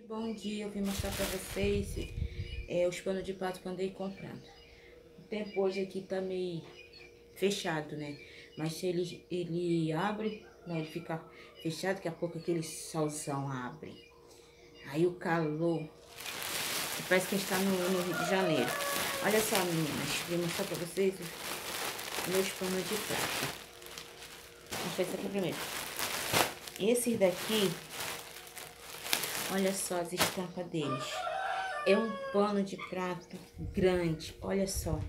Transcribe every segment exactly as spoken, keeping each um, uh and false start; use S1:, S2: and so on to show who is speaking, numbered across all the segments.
S1: Bom dia, eu vim mostrar pra vocês é, os panos de prato que eu andei comprando. O tempo hoje aqui tá meio fechado, né? Mas se ele, ele abre, né? Ele fica fechado, daqui a pouco aquele solzão abre. Aí o calor, parece que a gente tá no, no Rio de Janeiro. Olha só, meninas, vim mostrar pra vocês os meus panos de prato. Vou mostrar esse aqui primeiro. Esses daqui, olha só as estampas deles. É um pano de prato grande, olha só.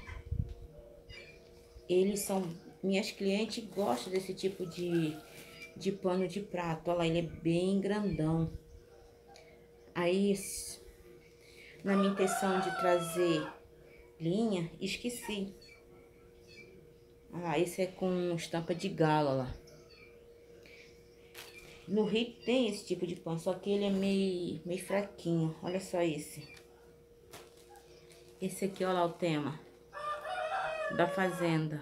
S1: Eles são... Minhas clientes gostam desse tipo de, de pano de prato. Olha lá, ele é bem grandão. Aí, na minha intenção de trazer linha, esqueci. Olha lá, esse é com estampa de galo, olha lá. No Rio tem esse tipo de pano, só que ele é meio, meio fraquinho. Olha só esse. Esse aqui, olha lá o tema da fazenda.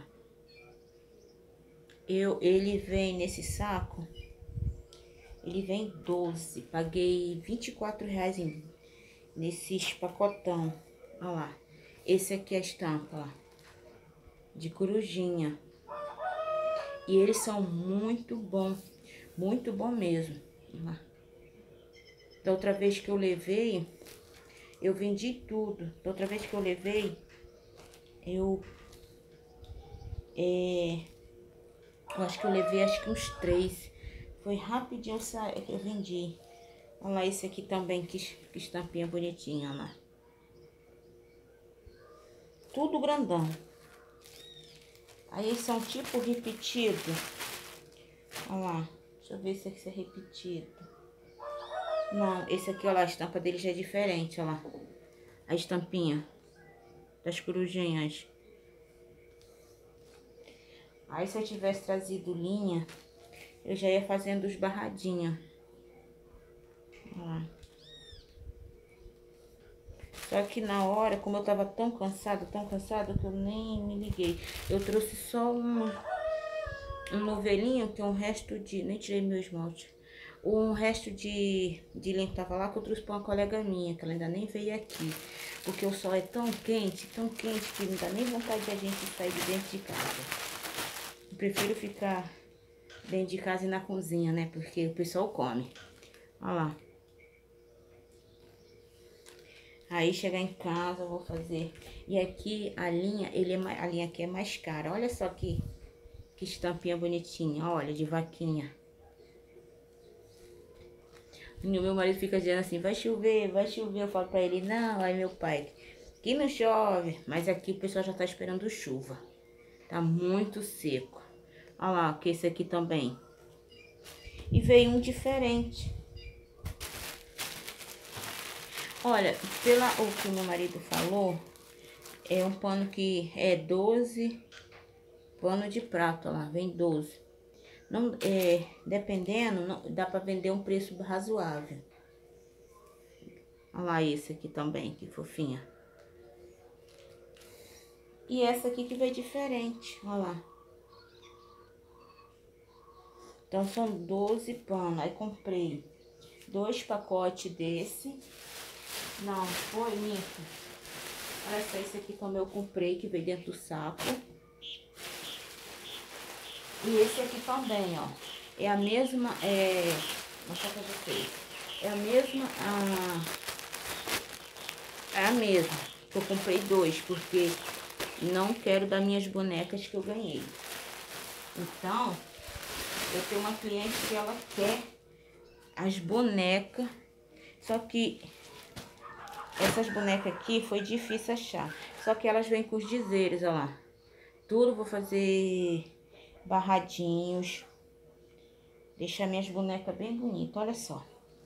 S1: Eu, ele vem nesse saco, ele vem doze. Paguei vinte e quatro reais em, nesses pacotão. Olha lá. Esse aqui é a estampa, ó, de corujinha. E eles são muito bom, muito bom mesmo. Olha lá. Da outra vez que eu levei, eu vendi tudo. Da outra vez que eu levei, eu... É, eu acho que eu levei acho que uns três. Foi rapidinho que eu vendi. Olha lá, esse aqui também, que, que estampinha bonitinha, olha lá. Tudo grandão. Aí eles são tipo repetido. Olha lá, deixa eu ver se esse é repetido. Não, esse aqui, olha lá, a estampa dele já é diferente, olha lá. A estampinha das corujinhas. Aí se eu tivesse trazido linha, eu já ia fazendo os barradinhos. Olha lá. Só que na hora, como eu tava tão cansada, tão cansada, que eu nem me liguei. Eu trouxe só um, um novelinho, que é um resto de... Nem tirei meu esmalte. Um resto de, de linha que tava lá, que eu trouxe pra uma colega minha, que ela ainda nem veio aqui. Porque o sol é tão quente, tão quente, que não dá nem vontade de a gente sair de dentro de casa. Eu prefiro ficar dentro de casa e na cozinha, né? Porque o pessoal come. Olha lá. Aí chegar em casa eu vou fazer. E aqui a linha, ele é mais, a linha aqui é mais cara. Olha só que, que estampinha bonitinha, olha, de vaquinha. E o meu marido fica dizendo assim, vai chover, vai chover. Eu falo pra ele, não, aí meu pai, aqui não chove. Mas aqui o pessoal já tá esperando chuva. Tá muito seco. Olha lá, que esse aqui também. E veio um diferente. Olha, pela o que o meu marido falou, é um pano que é doze pano de prato, ó lá, vem doze. Não, é, dependendo, não, dá pra vender um preço razoável. Olha lá esse aqui também, que fofinha. E essa aqui que veio diferente, olha lá. Então são doze panos, aí comprei dois pacotes desse. Não, foi, minto. Olha só, esse aqui também eu comprei, que veio dentro do saco. E esse aqui também, ó. É a mesma, é... Vou mostrar pra vocês. É a mesma, a... É a mesma. Eu comprei dois, porque não quero dar minhas bonecas que eu ganhei. Então, eu tenho uma cliente que ela quer as bonecas. Só que essas bonecas aqui foi difícil achar. Só que elas vêm com os dizeres, ó lá. Tudo vou fazer barradinhos. Deixar minhas bonecas bem bonitas, olha só.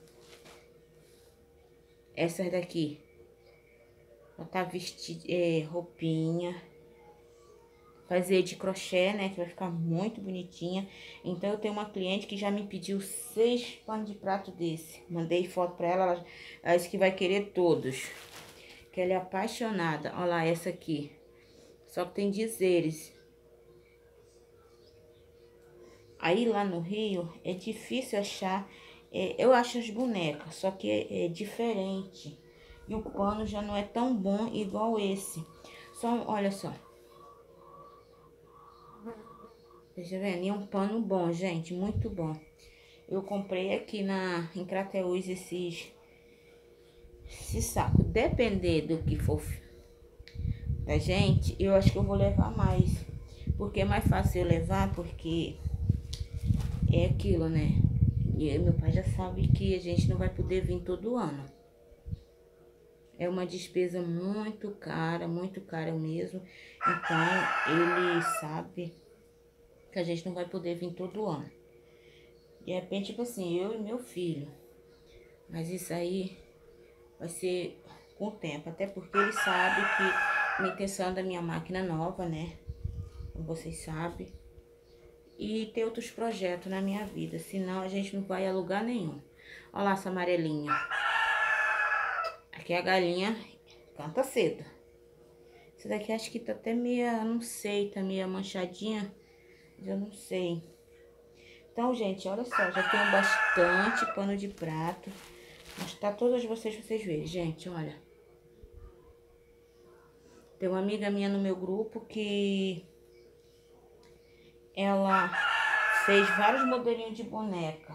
S1: Essas daqui. Ela tá vestida, é, roupinha. Fazer de crochê, né, que vai ficar muito bonitinha. Então, eu tenho uma cliente que já me pediu seis panos de prato desse. Mandei foto pra ela, ela, ela disse que vai querer todos. Que ela é apaixonada. Olha lá, essa aqui. Só que tem dizeres. Aí, lá no Rio, é difícil achar É, eu acho as bonecas, só que é, é diferente. E o pano já não é tão bom igual esse. Só, olha só. Tá vendo? E é um pano bom, gente, muito bom. Eu comprei aqui na, em Crateús esses, esse saco. Depender do que for da gente, eu acho que eu vou levar mais. Porque é mais fácil eu levar, porque é aquilo, né? E meu pai já sabe que a gente não vai poder vir todo ano. É uma despesa muito cara, muito cara mesmo. Então, ele sabe que a gente não vai poder vir todo ano. De repente, tipo assim, eu e meu filho. Mas isso aí vai ser com o tempo. Até porque ele sabe que a intenção da minha máquina nova, né? Como vocês sabem. E ter outros projetos na minha vida. Senão a gente não vai a lugar nenhum. Olha lá essa amarelinha. Aqui a galinha canta cedo. Essa daqui acho que tá até meia, não sei, tá meia manchadinha. Eu não sei. Então, gente, olha só, já tenho bastante pano de prato. Vou mostrar todas vocês pra vocês verem, gente, olha. Tem uma amiga minha no meu grupo que ela fez vários modelinhos de boneca.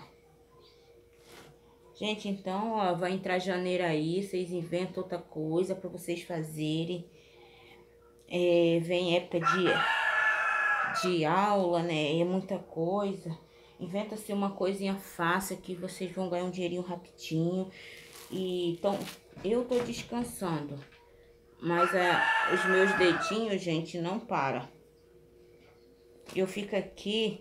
S1: Gente, então, ó, vai entrar janeiro aí, vocês inventam outra coisa pra vocês fazerem. É, vem época de, de aula, né? É muita coisa. Inventa-se uma coisinha fácil que vocês vão ganhar um dinheirinho rapidinho. E, então, eu tô descansando. Mas é, os meus dedinhos, gente, não param. Eu fico aqui,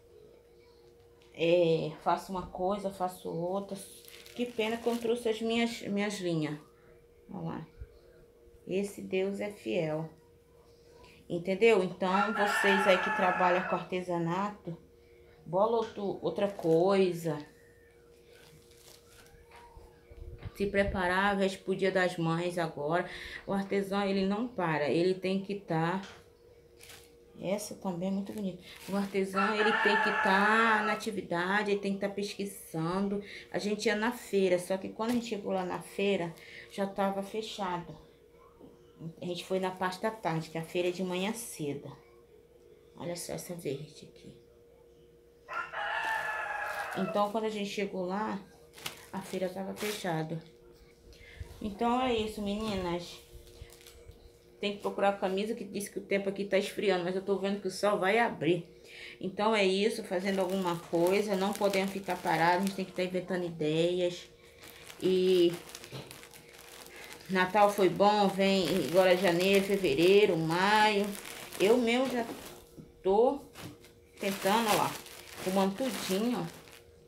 S1: é, faço uma coisa, faço outra. Que pena que eu trouxe as minhas, minhas linhas. Olha lá. Esse Deus é fiel. Entendeu? Então, vocês aí que trabalham com artesanato, bola outro, outra coisa. Se preparar, veste pro Dia das Mães agora. O artesão, ele não para. Ele tem que estar... Tá... Essa também é muito bonita. O artesão, ele tem que estar tá na atividade, ele tem que estar tá pesquisando. A gente ia na feira, só que quando a gente chegou lá na feira, já estava fechado. A gente foi na parte da tarde, que a feira é de manhã cedo. Olha só essa verde aqui. Então, quando a gente chegou lá, a feira estava fechada. Então, é isso, meninas. Tem que procurar a camisa que diz que o tempo aqui tá esfriando, mas eu tô vendo que o sol vai abrir. Então, é isso, fazendo alguma coisa. Não podemos ficar parados, a gente tem que estar tá inventando ideias. E... Natal foi bom, vem agora janeiro, fevereiro, maio. Eu mesmo já tô tentando, ó lá, arrumando tudinho, ó.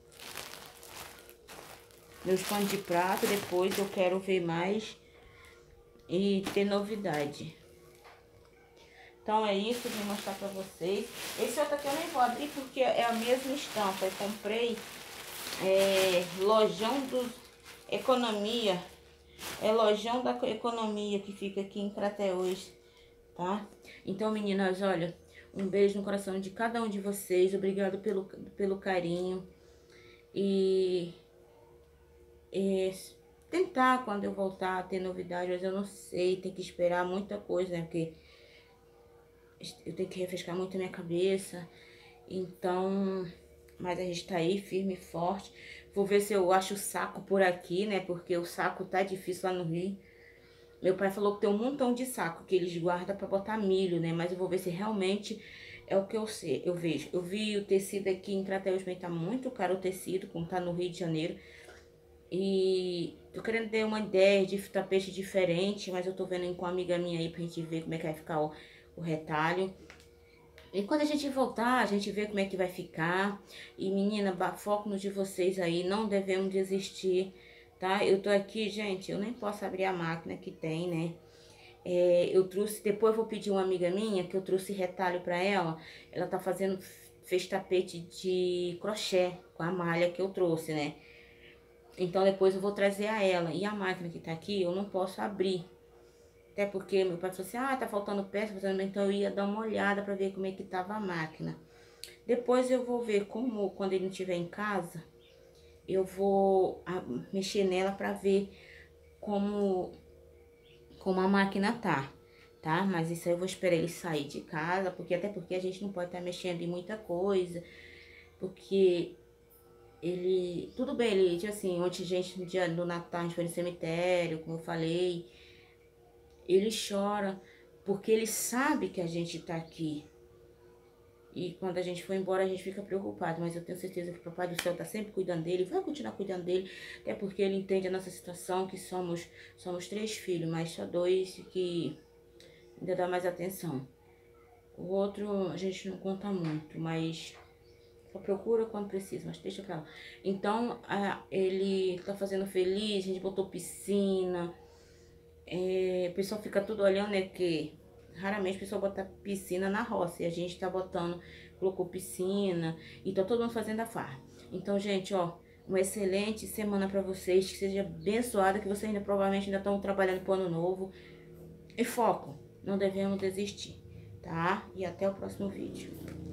S1: Meus panos de prato, depois eu quero ver mais e ter novidade. Então é isso, vou mostrar pra vocês. Esse outro aqui eu nem vou abrir porque é a mesma estampa. Eu comprei é, Lojão dos Economia. É Lojão da Economia que fica aqui em Crateús, tá? Então, meninas, olha, um beijo no coração de cada um de vocês. Obrigado pelo, pelo carinho. E... É, tentar quando eu voltar a ter novidade, mas eu não sei, tem que esperar muita coisa, né? Porque eu tenho que refrescar muito a minha cabeça. Então, mas a gente tá aí firme e forte. Vou ver se eu acho o saco por aqui, né? Porque o saco tá difícil lá no Rio. Meu pai falou que tem um montão de saco que eles guardam pra botar milho, né? Mas eu vou ver se realmente é o que eu sei, eu vejo. Eu vi o tecido aqui em Crateús, tá muito caro o tecido, como tá no Rio de Janeiro. E tô querendo ter uma ideia de tapete diferente, mas eu tô vendo com uma amiga minha aí pra gente ver como é que vai ficar o, o retalho. E quando a gente voltar, a gente vê como é que vai ficar. E menina, foco no de vocês aí, não devemos desistir, tá? Eu tô aqui, gente, eu nem posso abrir a máquina que tem, né? É, eu trouxe, depois eu vou pedir uma amiga minha, que eu trouxe retalho pra ela. Ela tá fazendo, fez tapete de crochê com a malha que eu trouxe, né? Então, depois eu vou trazer a ela. E a máquina que tá aqui, eu não posso abrir. Até porque meu pai falou assim, ah, tá faltando peça. Então, eu ia dar uma olhada pra ver como é que tava a máquina. Depois eu vou ver como, quando ele não estiver em casa, eu vou a, mexer nela pra ver como, como a máquina tá, tá? Mas isso aí eu vou esperar ele sair de casa, porque até porque a gente não pode estar tá mexendo em muita coisa, porque ele, tudo bem, ele, tipo assim, ontem, gente, no dia do Natal, a gente foi no cemitério, como eu falei, ele chora, porque ele sabe que a gente tá aqui. E quando a gente for embora, a gente fica preocupado, mas eu tenho certeza que o Papai do Céu tá sempre cuidando dele, vai continuar cuidando dele, até porque ele entende a nossa situação, que somos, somos três filhos, mas só dois que ainda dá mais atenção. O outro a gente não conta muito, mas só procura quando precisa, mas deixa pra lá. Então, a, ele tá fazendo feliz, a gente botou piscina, é, o pessoal fica tudo olhando, né, que raramente o pessoal bota piscina na roça, e a gente tá botando, colocou piscina, e tá todo mundo fazendo a farra. Então, gente, ó, uma excelente semana pra vocês, que seja abençoada, que vocês ainda provavelmente ainda estão trabalhando pro ano novo. E foco, não devemos desistir, tá? E até o próximo vídeo.